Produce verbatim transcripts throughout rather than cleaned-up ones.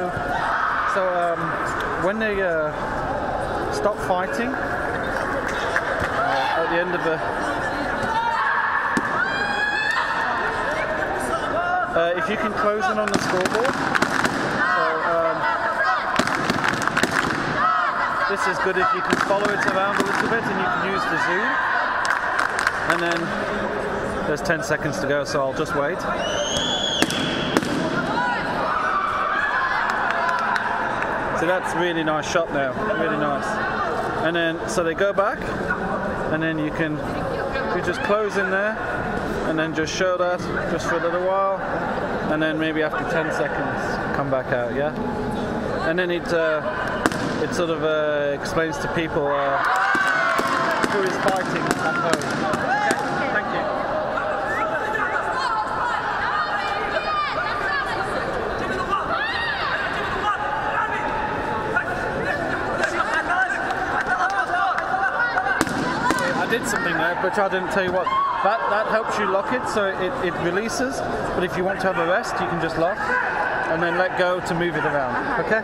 So, so um, when they uh, stop fighting uh, at the end of the, uh, if you can close in on the scoreboard. So um, this is good if you can follow it around a little bit, and you can use the zoom. And then there's ten seconds to go, so I'll just wait. So that's a really nice shot now, really nice. And then, so they go back, and then you can, you just close in there, and then just show that, just for a little while, and then maybe after ten seconds, come back out, yeah? And then it, uh, it sort of uh, explains to people uh, who is fighting at home. Okay, thank you. I did something there, but I didn't tell you what. That, that helps you lock it, so it, it releases, but if you want to have a rest, you can just lock, and then let go to move it around, okay?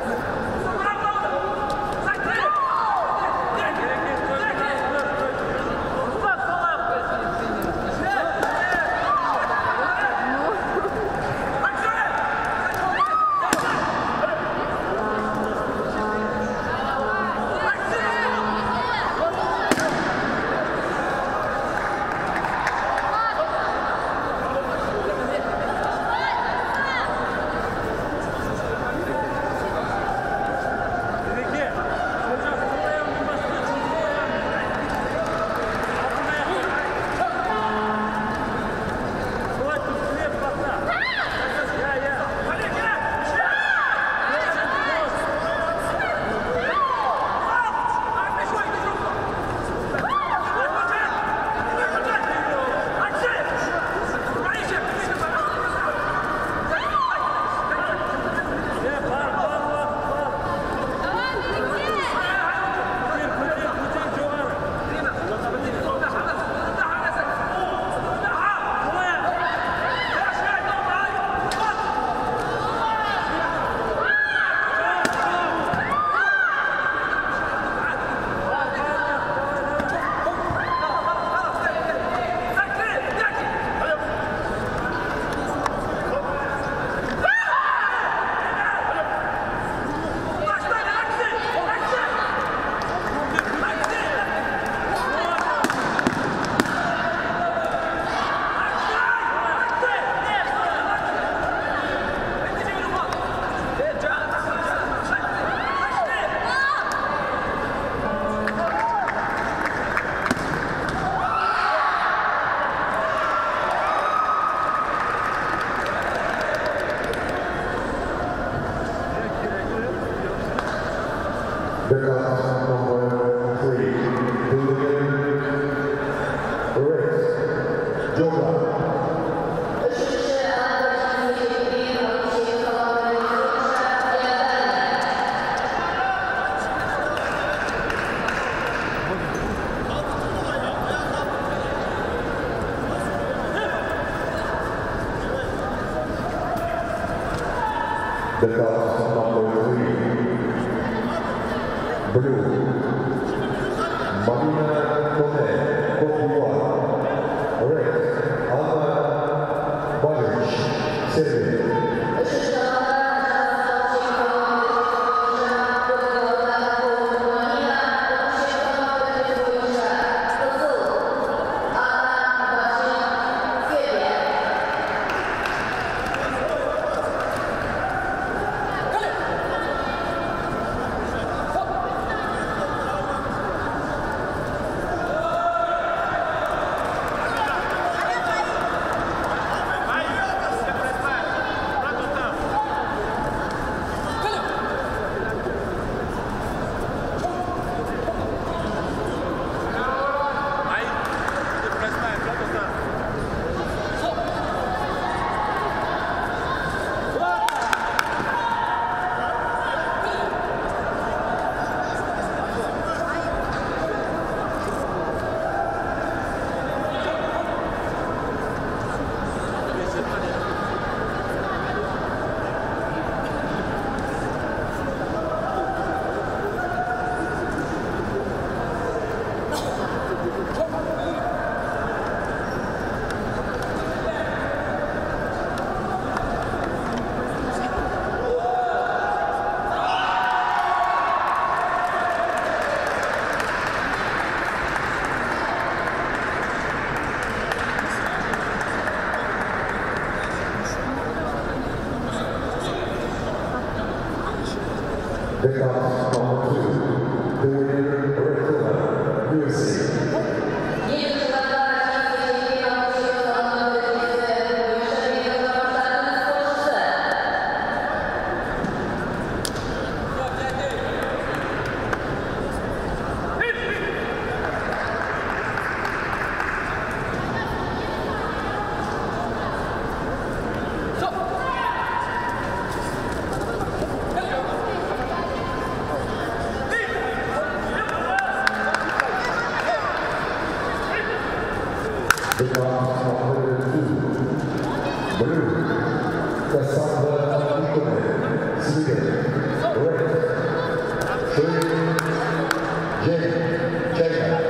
The cast number three, blue, Marina Kone, Kopiwa, red, Alma Balic, Serbia. Because number two, the winner, Red U S A. Because number two, blue, Cassandra Ikonen, Sweden. Red, Shane, Jane, China.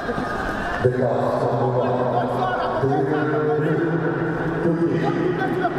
Because number one, the winner, Turkey.